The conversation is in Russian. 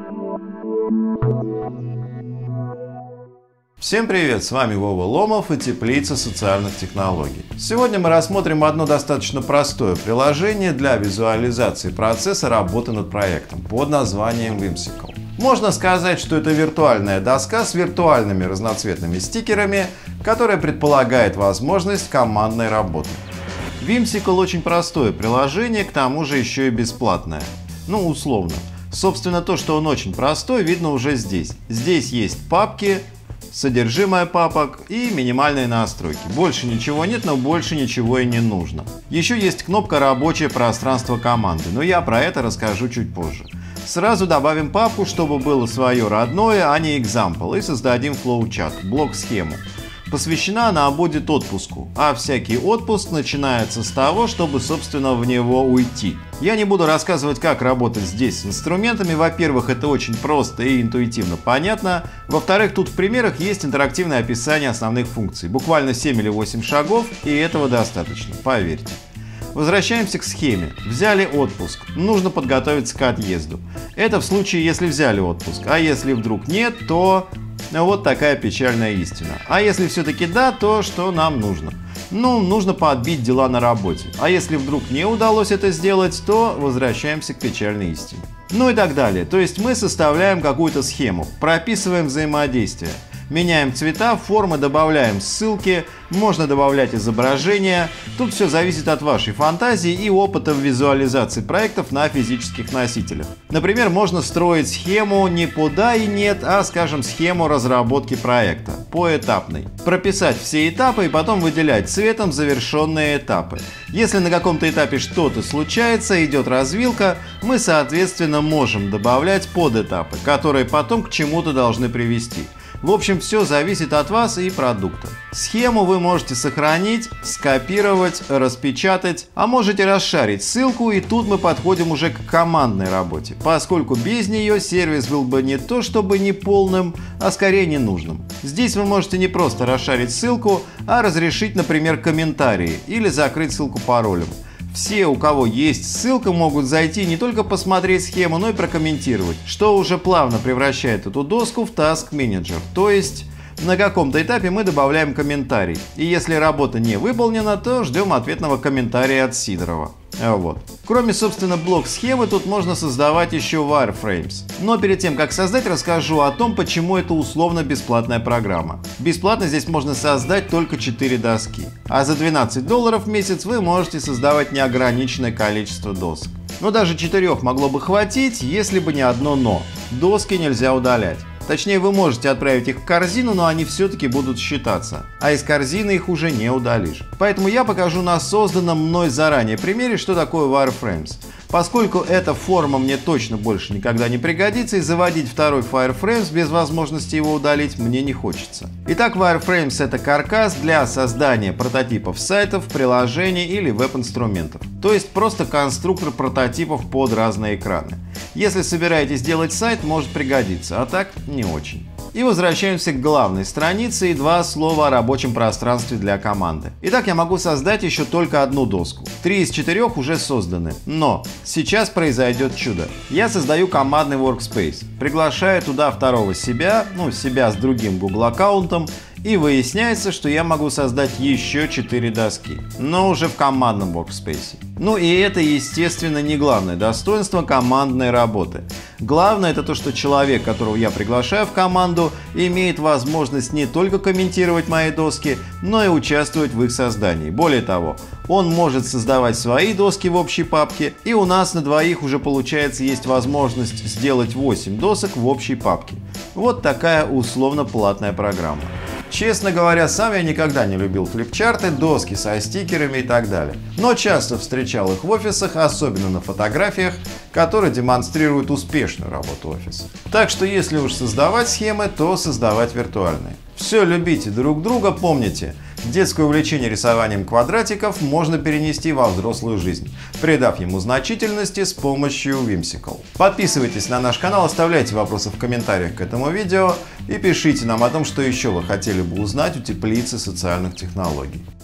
Всем привет, с вами Вова Ломов и Теплица социальных технологий. Сегодня мы рассмотрим одно достаточно простое приложение для визуализации процесса работы над проектом под названием Whimsical. Можно сказать, что это виртуальная доска с виртуальными разноцветными стикерами, которая предполагает возможность командной работы. Whimsical очень простое приложение, к тому же еще и бесплатное. Ну, условно. Собственно, то, что он очень простой, видно уже здесь. Здесь есть папки, содержимое папок и минимальные настройки. Больше ничего нет, но больше ничего и не нужно. Еще есть кнопка «Рабочее пространство команды», но я про это расскажу чуть позже. Сразу добавим папку, чтобы было свое родное, а не example, и создадим flowchart, блок-схему. Посвящена она будет отпуску, а всякий отпуск начинается с того, чтобы, собственно, в него уйти. Я не буду рассказывать, как работать здесь с инструментами. Во-первых, это очень просто и интуитивно понятно. Во-вторых, тут в примерах есть интерактивное описание основных функций. Буквально 7 или 8 шагов, и этого достаточно, поверьте. Возвращаемся к схеме. Взяли отпуск. Нужно подготовиться к отъезду. Это в случае, если взяли отпуск. А если вдруг нет, то вот такая печальная истина. А если все-таки да, то что нам нужно? Ну, нужно подбить дела на работе. А если вдруг не удалось это сделать, то возвращаемся к печальной истине. Ну и так далее. То есть мы составляем какую-то схему, прописываем взаимодействие. Меняем цвета, формы, добавляем ссылки, можно добавлять изображения. Тут все зависит от вашей фантазии и опыта в визуализации проектов на физических носителях. Например, можно строить схему не по да и нет, а, скажем, схему разработки проекта, поэтапной. Прописать все этапы и потом выделять цветом завершенные этапы. Если на каком-то этапе что-то случается, идет развилка, мы, соответственно, можем добавлять подэтапы, которые потом к чему-то должны привести. В общем, все зависит от вас и продукта. Схему вы можете сохранить, скопировать, распечатать, а можете расшарить ссылку, и тут мы подходим уже к командной работе, поскольку без нее сервис был бы не то чтобы неполным, а скорее ненужным. Здесь вы можете не просто расшарить ссылку, а разрешить, например, комментарии или закрыть ссылку паролем. Все, у кого есть ссылка, могут зайти не только посмотреть схему, но и прокомментировать, что уже плавно превращает эту доску в Task Manager. То есть на каком-то этапе мы добавляем комментарий. И если работа не выполнена, то ждем ответного комментария от Сидорова. Вот. Кроме, собственно, блок-схемы, тут можно создавать еще wireframes. Но перед тем, как создать, расскажу о том, почему это условно-бесплатная программа. Бесплатно здесь можно создать только 4 доски. А за $12 в месяц вы можете создавать неограниченное количество досок. Но даже 4 могло бы хватить, если бы не одно «но». Доски нельзя удалять. Точнее, вы можете отправить их в корзину, но они все-таки будут считаться. А из корзины их уже не удалишь. Поэтому я покажу на созданном мной заранее примере, что такое wireframes. Поскольку эта форма мне точно больше никогда не пригодится, и заводить второй wireframes без возможности его удалить мне не хочется. Итак, wireframes — это каркас для создания прототипов сайтов, приложений или веб-инструментов. То есть просто конструктор прототипов под разные экраны. Если собираетесь делать сайт, может пригодиться, а так не очень. И возвращаемся к главной странице и 2 слова о рабочем пространстве для команды. Итак, я могу создать еще только одну доску. 3 из 4 уже созданы. Но сейчас произойдет чудо. Я создаю командный workspace, приглашаю туда второго себя, себя с другим Google аккаунтом, и выясняется, что я могу создать еще 4 доски, но уже в командном workspace. Ну и это, естественно, не главное достоинство командной работы. Главное — это то, что человек, которого я приглашаю в команду, имеет возможность не только комментировать мои доски, но и участвовать в их создании. Более того, он может создавать свои доски в общей папке, и у нас на двоих уже, получается, есть возможность сделать 8 досок в общей папке. Вот такая условно-платная программа. Честно говоря, сам я никогда не любил флипчарты, доски со стикерами и так далее. Но часто встречал их в офисах, особенно на фотографиях, которые демонстрируют успешную работу офиса. Так что если уж создавать схемы, то создавать виртуальные. Все, любите друг друга, помните, детское увлечение рисованием квадратиков можно перенести во взрослую жизнь, придав ему значительности с помощью Whimsical. Подписывайтесь на наш канал, оставляйте вопросы в комментариях к этому видео и пишите нам о том, что еще вы хотели бы узнать у Теплицы социальных технологий.